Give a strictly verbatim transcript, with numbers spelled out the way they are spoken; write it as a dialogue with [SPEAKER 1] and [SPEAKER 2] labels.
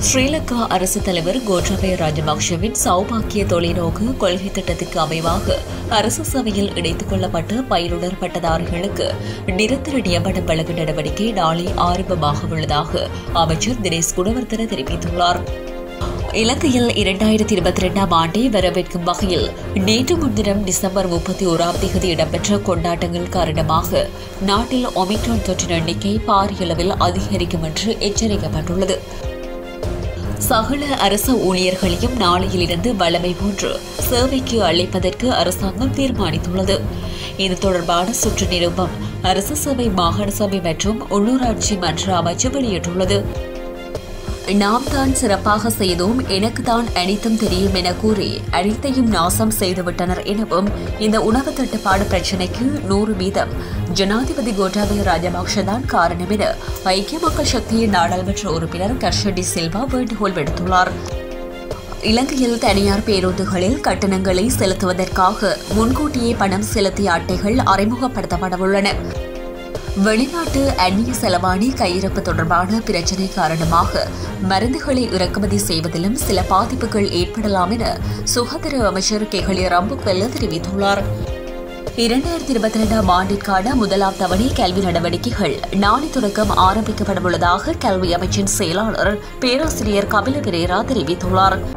[SPEAKER 1] ஸ்ரீலங்கா அரசு தலைவர் கோட்டாபய ராஜபக்ஷவின் சௌபாக்கிய தொலைநோக்கு கொள்கை திட்டத்திற்கு அமைவாக அரசு சபையில் இணைத்துக் கொள்ளப்பட்ட பயிலுனர் பட்டதாரிகளுக்கு நிரந்தர நியமனம் வழங்கும் நடவடிக்கை நாளை ஆரம்பமாக உள்ளதாக அமைச்சர் தினேஷ் குணவர்தன தெரிவித்துள்ளார். இலங்கையில் இரண்டாயிரத்தி இருபத்தி இரண்டாம் ஆண்டை வரவேற்கும் வகையில் நேற்று முன்தினம் டிசம்பர் முப்பத்தி ஓராம் தேதி இடம்பெற்ற கொண்டாட்டங்கள் காரணமாக நாட்டில் ஒமிக்ரான் தொற்றின் எண்ணிக்கை பாரிய அளவில் அதிகரிக்கும் என்று எச்சரிக்கப்பட்டுள்ளது. சகல அரசு ஊழியர்களையும் நாளையிலிருந்து வழமை போன்று சேவைக்கு அழைப்பதற்கு அரசாங்கம் தீர்மானித்துள்ளது. இது தொடர்பான சுற்று நிருபம் அரசு சபை, மாகாண சபை மற்றும் உள்ளூராட்சி மன்ற அமைச்சு வெளியிட்டுள்ளது. நாம் தான் சிறப்பாக செய்தோம், எனக்கு தான் அனைத்தும் தெரியும் என கூறி அனைத்தையும் நாசம் செய்துவிட்டனர் எனவும் இந்த உணவு தட்டுப்பாடு பிரச்சினைக்கு நூறு வீதம் ஜனாதிபதி கோட்டாபய ராஜபக்ஷ தான் காரணம் என ஐக்கிய மக்கள் சக்தியின் நாடாளுமன்ற உறுப்பினர் கர்ஷடி சில்வா வேண்டுகோள் விடுத்துள்ளார். இலங்கையில் தனியார் பேருந்துகளில் கட்டணங்களை செலுத்துவதற்காக முன்கூட்டியே பணம் செலுத்திய அட்டைகள் அறிமுகப்படுத்தப்படவுள்ளன. வெளிநாட்டு அந்நிய செலவாணி கையிருப்பு தொடர்பான பிரச்சினை காரணமாக மருந்துகளை இறக்குமதி செய்வதிலும் சில பாதிப்புகள் ஏற்படலாம் என சுகாதார அமைச்சர் கெஹலிய ரம்புக்வெல்ல தெரிவித்துள்ளார். இரண்டாயிரத்தி இருபத்தி இரண்டாம் ஆண்டிற்கான முதலாம் தவணை கல்வி நடவடிக்கைகள் நாளை தொடக்கம் ஆரம்பிக்கப்படவுள்ளதாக கல்வி அமைச்சின் செயலாளர் பேராசிரியர் கபில பெரேரா தெரிவித்துள்ளார்.